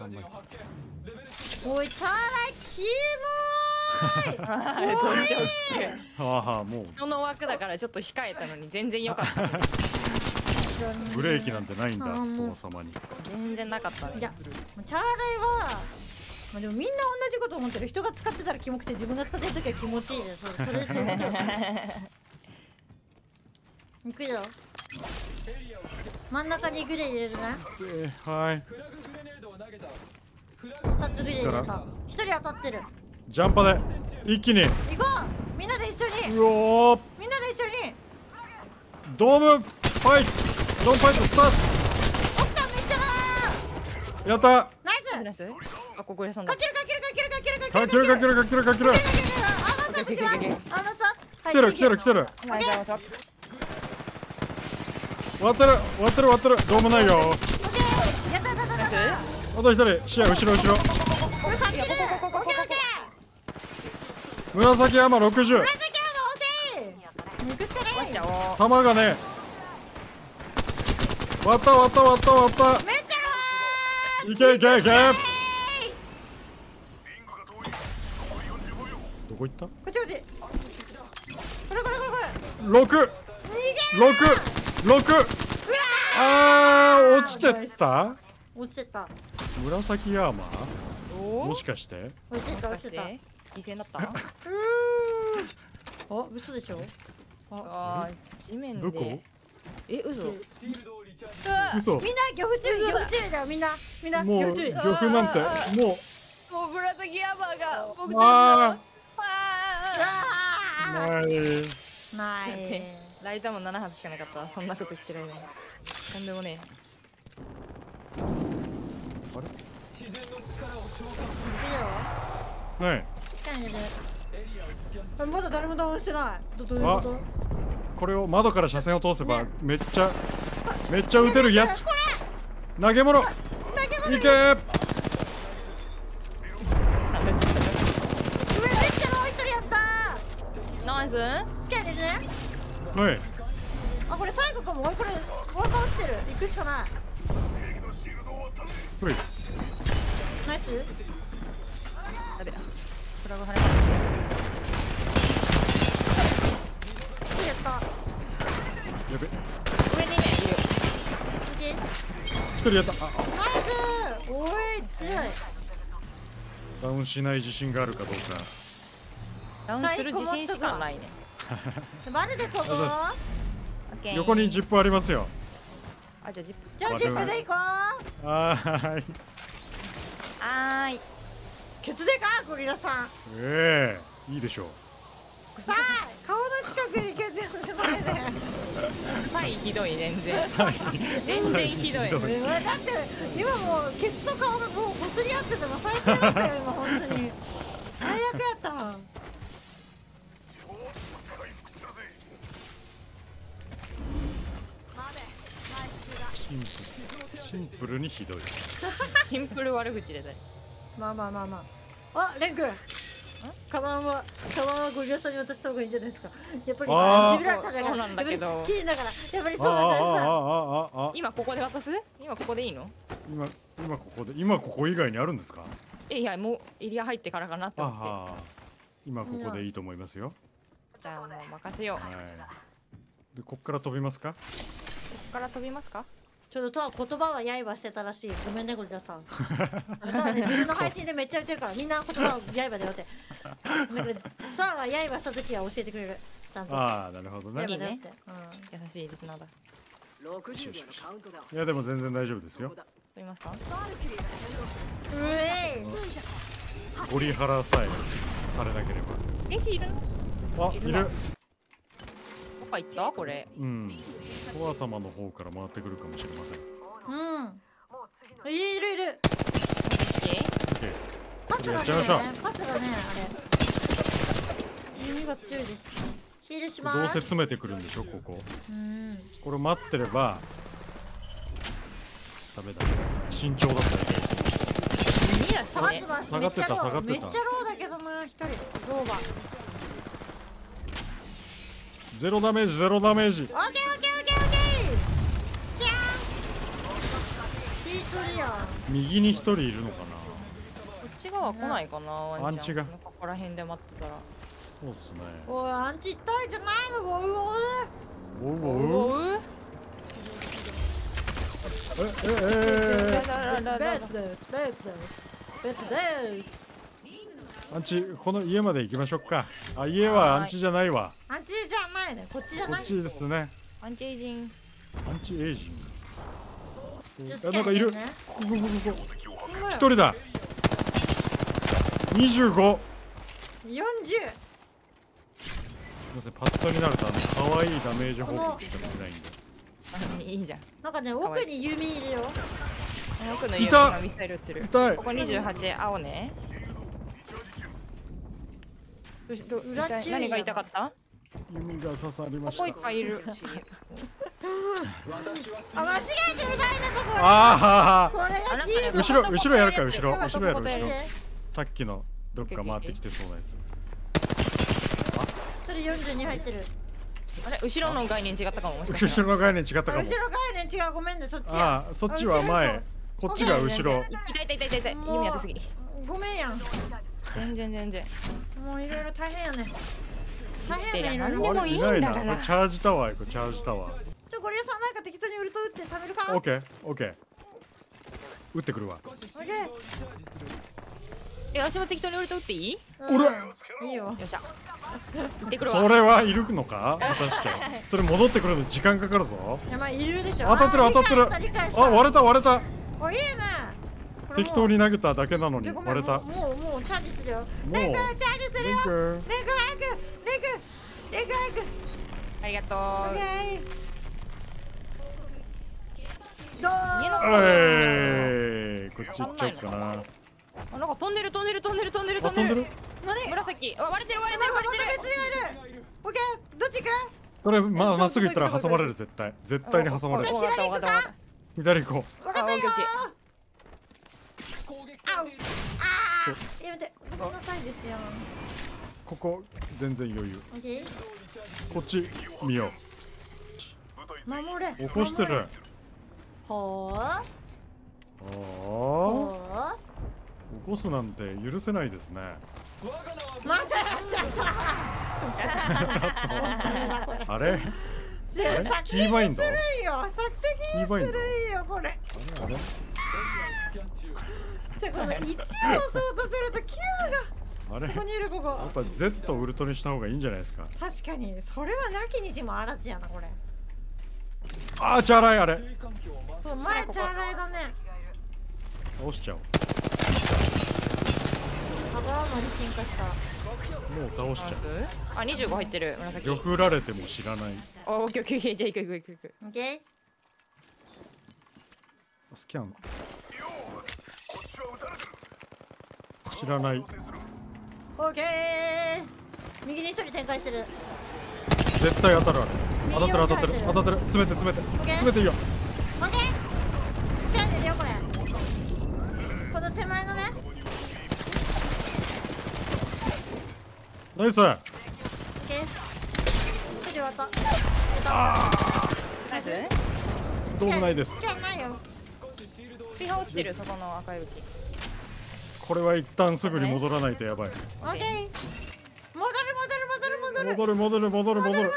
3枚。 おいチャーライキモーいああもう人の枠だからちょっと控えたのに全然良かった。 ブレーキなんてないんだもう王様に。 全然なかったね。 いやチャーライは、まあ、でもみんな同じこと思ってる。人が使ってたらキモくて自分が使ってる時は気持ちいいです。それでそういうこと行くよ。真ん中にグレー入れるね。 はい。 2つグレー入れた。1人当たってる。 ジャンパで一気に。 行こうみんなで一緒に。 うおー。 みんなで一緒に。 ドームファイト。ドームファイトスターオッカーめっちゃだト。やった。 ナイス。 ナイス。あ、ここでさんだ。 かけるかけるかけるかけるかかけるかけるかけるかける。 あ、まさ私はあのさ来てる来てる来てる。 はいじゃあじゃあ割ってる割ってる割ってる。どうもないよ。 オッケーやったやったやったやった。 あと一人視野後ろ後ろ。 これかける。オッケーオッケー。 紫山60。 紫山オッケー。行くしかない。 弾がね。割った割った割った割った。 めっちゃいけいけいけ。どこ行った？ こっちこっち。これこれこれこれ。 六。 逃げ六。六。あー落ちてった。 落ちてた。 紫アーマー。 おもしかして落ちてたも落ちてた。 しかして犠牲になった。 あ、嘘でしょ。 あー地面どこで。え、嘘。 嘘。 みんな漁夫注意漁夫注意だよみんなみんなもう漁夫注意。 漁夫なんてももう紫ヤバが僕たちう。 の。 あああ。ない。 ーない。 だってライターも7発しかなかったわ。そんなこと言ってる間に。とんでもねあれ？ いいよ。 ない。 近いね。あ、まだ誰もダウンしてない。どういうこと？ これを窓から車線を通せばめっちゃ撃てるやつ。投げ物。いけー。 え。ナイス。 上めっちゃロー一人やったナイス。 ー。スキャン入れるね。 はい。 あ、これ最後かも。おいこれワーカー落ちてる。行くしかない。 ほい。 ナイス。 やべえ。フラグ跳ねた。 やった。 やべ。 上にねいる。 オッケー。 一人やった。あ、 ナイス。おい強い。 ダウンしない自信があるかどうか。 ダウンする自信しかないね。 マルで飛ぼう。 オッケー。 横にジップありますよ。 あ、じゃあジップ。 じゃあジップで行こう。 はーい。 はーい。 ケツでかゴリラさん。 ええいいでしょう。 さあ顔の近くにケツでこれで。 サイひどい全然。全然ひどい。 だって今もうケツと顔がもうこすり合ってても最低だったよ今本当に。最悪やった。 シンプルにひどい。 シンプル悪口でだい。 まあまあまあまあ。あ、レン君。カバンはゴリラさんに渡した方がいいんじゃないですか。やっぱりあージブラルタルだから。 そうなんだけどやっぱり綺麗だから。やっぱりそうああなんだよさ。 あ今ここで渡す？今ここでいいの？ 今ここ以外にあるんですか？ いやもうエリア入ってからかなって思って。 ああ今ここでいいと思いますよ。 じゃあもう任せよう。こはい。でこっから飛びますか？ こから飛びますか？ ちょうどとは言葉は刃してたらしい。ごめんねゴリラさん。ただね自分の配信でめっちゃ言ってるからみんな言葉を刃でよって。だからとは刃した時は教えてくれる。ちゃんと。 ああなるほどね。 刃だよって。 優しいリスナーだ。 いやでも全然大丈夫ですよ。 飛びますか？ うえい。 ゴリハラさえされなけれレジいるの？ ば。あいる。 いるなどっか行ったこれ？ うん。コア様の方から回ってくるかもしれません。 うん。いるいる。 オッケー。 パスがねやっちゃいましょうパスがねあれ。耳が強いです。ヒールしどうます。 せ詰めてくるんでしょここ。 うん。 これ待ってればダメだ。慎重だったよ。 耳やしね。 下がってます。 下がってためっちゃロー下がってためっちゃローだけどな一人。ローバー。 ゼロダメージゼロダメージ。 オッケーオッケーオッケーオッケー。キャー。ヒ人やん。 右に一人いるのかな。 こっち側来ないかな、ワンちゃん。 アンチがここら辺で待ってたら。 そうっすね。 おい、アンチ一体じゃないの。おいおい。 おうおおう。 う。 別です。別です。別です。 アンチ、この家まで行きましょうか。あ、家はアンチじゃないわ。 アンチじゃないね。こっちじゃない。 こっちですね。 アンチエイジン。 アンチエイジング。 ちょっとなんかいる。 スキャンねここ。一人だ。25。 40。 すみません、パッとになると可愛いダメージ報告しかできないんで。 いいじゃん。 なんかね、奥に弓いるよ。 奥のいた家がミサイル撃ってる。 痛いここ28、青ね。 裏注意何が痛かった？ 弓が刺さりまここいっした。 ぱいいる。 あ、間違えてみたいなところ。 あこれがあなたね後ろやるか、後ろやるここ後ろ。 やるさっきのどっか回ってきてそうなやそれ42入ってる。 あれ後ろの概念違ったかも。もしかつ。 したら後ろの概念違ったかも。 後ろ概念違う。ごめんね、そっちや。 ああ、そっちは前。こっちが後ろ。 痛い。弓当てすぎ。 ごめんやん。 全然。 もういろいろ大変やね。大変やね、いろいでろ。 もいいんないな。 だからこれチャージタワー行こう、チャージタワー。 ゴリラさんなんか適当にウルト打って食べるか。 オッケー、オッケー。撃ってくるわ。 オッケ私も適当にウルト打っていい？ ー。 俺いいよ。 よっしゃ。行ってくるわ。 それはいるのか果たして。それ戻ってくるの時間かかるぞ。 いや、まあいるでしょ。 当たってる当たってる。 理解したあ、割れた割れた。 お、いいね。 適当に投げただけなのにごめん割れた。 もうチャージするよ。 もうレンクチャージするよ。 レンクレンク早く。レンク早く。 ありがとう。 オッケー。どう？ こっち行っちゃおうかな。 あ、なんか飛んでる。 あ、飛んでる。 何？ 紫。あ、割れてる。 別がいる。オッケー。どっち行く？ これまっすぐ行ったら挟まれる絶対。絶対に挟まれる。 わかったわかった。 左行こわかったよあオッケーオッケー。あう。やめて。ごめんなさいですよ。 う。ここ全然余裕。 オッケー。 こっち見よ守れ。 う。起こしてる。 ほー。 ああ。 ほー。 起こすなんて許せないですね。 またやっちゃった。 あれ？ 作キーバインドするよ。作的にするよこれ。 あれ？ この1を押そうとすると9があれ？ ここにいるここ。 やっぱ Z をウルトにした方がいいんじゃないですか。 確かにそれはなきにしもあらずやなこれ。 あー、チャラいあれ。 そう前チャーライだね。 倒しちゃおう。 カバーまで進化した。 もう倒しちゃう。 あ、25入ってる。紫。 よくられても知らない。 オッケーオッケー。じゃあ行く。 オッケスキャン。知らない。 ー。オッケー。右に一人展開してる。 絶対当たるあれ。当たってる。詰めていいよ。 オッケー。スキャンしてるよこれ。この手前のね。 ナイス。 オッケー。一人終わった。 ナイス。 どうもないですス。キャンないよ。 ピが落ちてる、そこの赤い武器。 これは一旦すぐに戻らないとやばい。 オッケー。戻る。 戻る。 オッケーオッケ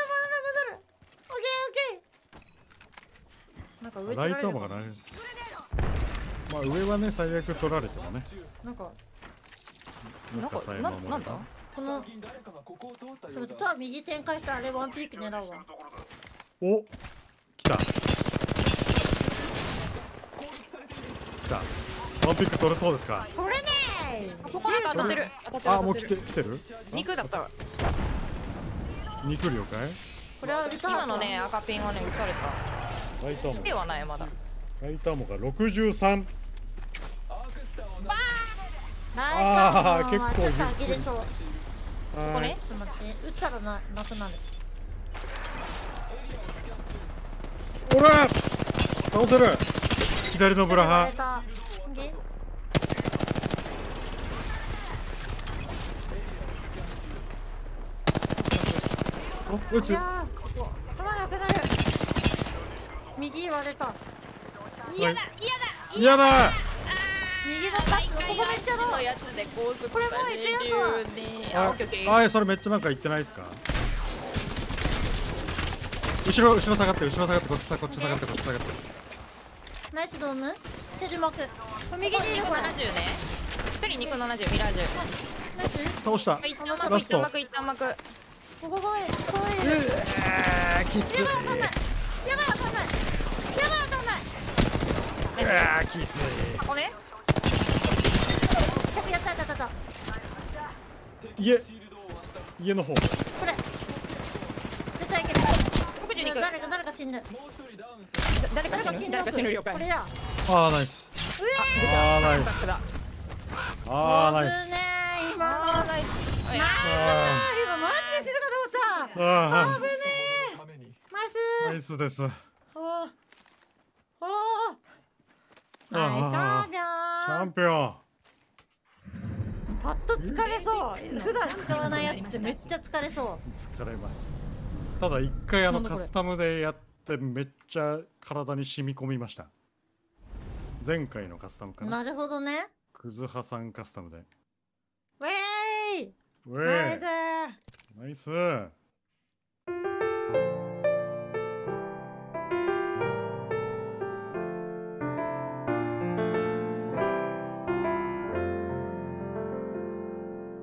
ー。なんか上ライトアーマーがない。まあ上はね、最悪取られてもね。 なんかさえ守ればなんだこのそれとは右展開したあれワンピーク狙うわ。 お、来た。ワンピック取れそうですか。 取れねここなんか当たってる。 あ、もう来てる。 肉だったわ。 肉了解。 これはウルトラ今のね、赤ピンはね、撃たれた。 ライトアーモ来てはない、まだ。 ライトアーモが63。 あー結構ちょっと呆れそう。 ここね。 ちょっと待って、撃ったらなくなる。 おら倒せる。左のブラハ。お、撃つ。 いやー、弾なくなる。右割れた。 嫌だ。 嫌だ。 右のパスここめっちゃロー。 のやつで高速これもういけるぞあ、オッケーオッケー。 あい、それめっちゃなんか言ってないですか。後ろ下がって、後ろ下がって、こっち下がって、こっち下がって。 ナイスドームセルモク。これ右にいる 270 ほら。 ね。1人270ミラージュ。 ナイス。 倒した。 一旦ラスト幕一旦幕。 ここがいい。ここがいい。 きつい。 やばいわかんない。やばいわかんない。 きつい。 箱ね。 やったやったやった。 家の方。 これ絶対いける。 僕に行く。 誰か死んで。 誰か死ぬ了解。 これや。 ああナイス。ああナイス。ああナイス。 ねー今の。 ナイス。 今マジで死ぬかと思った。 あ危ねえ。ナイス。 ナイスです。 ナイスチャンピチオン。 ャンピオン。 パッと疲れそう。普段使わないやつってめっちゃ疲れそう。 疲れます。ただ一回なんだこれカスタムでやってめっちゃ体に染み込みました。前回のカスタムかな。 なるほどね。 クズハさんカスタムで。 ウェーイ。 ウナイェス。 イナイス。